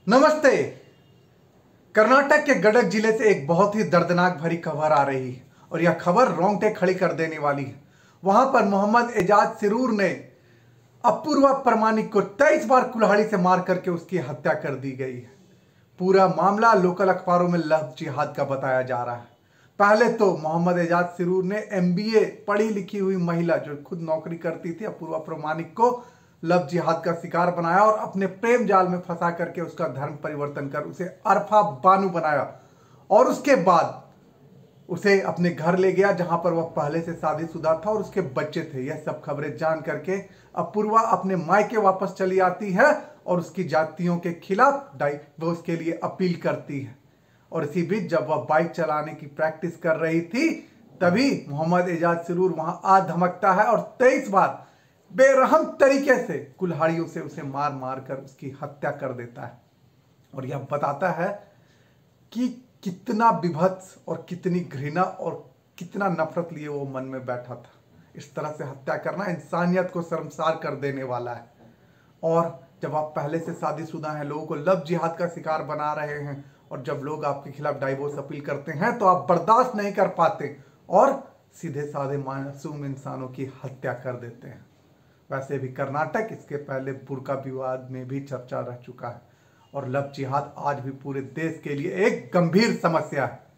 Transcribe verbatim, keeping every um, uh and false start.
नमस्ते। कर्नाटक के गडक जिले से एक बहुत ही दर्दनाक भरी खबर आ रही है और यह खबर रोंगटे खड़ी कर देने वाली है। वहां पर मोहम्मद एजाज सिरूर ने अपूर्वा प्रमाणिक को तेईस बार कुल्हाड़ी से मार करके उसकी हत्या कर दी गई है। पूरा मामला लोकल अखबारों में लव जिहाद का बताया जा रहा है। पहले तो मोहम्मद एजाज सिरूर ने एमबीए पढ़ी लिखी हुई महिला जो खुद नौकरी करती थी अपूर्वा प्रमाणिक को लव जिहाद का शिकार बनाया और अपने प्रेम जाल में फंसा करके उसका धर्म परिवर्तन कर उसे अरफा बानू बनाया और उसके बाद उसे अपने घर ले गया जहां पर वह पहले से शादीशुदा था और उसके बच्चे थे। यह सब खबरें जान करके अपूर्वा अपने मायके वापस चली आती है और उसकी जातियों के खिलाफ डाइवोर्स के लिए अपील करती है। और इसी बीच जब वह बाइक चलाने की प्रैक्टिस कर रही थी तभी मोहम्मद एजाज सिरूर वहां आ धमकता है और तेईस बार बेरहम तरीके से कुल्हाड़ियों से उसे मार मार कर उसकी हत्या कर देता है। और यह बताता है कि कितना विभत्स और कितनी घृणा और कितना नफरत लिए वो मन में बैठा था। इस तरह से हत्या करना इंसानियत को शर्मसार कर देने वाला है। और जब आप पहले से शादीशुदा हैं, लोगों को लव जिहाद का शिकार बना रहे हैं और जब लोग आपके खिलाफ डाइवोर्स अपील करते हैं तो आप बर्दाश्त नहीं कर पाते और सीधे साधे मासूम इंसानों की हत्या कर देते हैं। वैसे भी कर्नाटक इसके पहले बुर्का विवाद में भी चर्चा रह चुका है और लव जिहाद आज भी पूरे देश के लिए एक गंभीर समस्या है।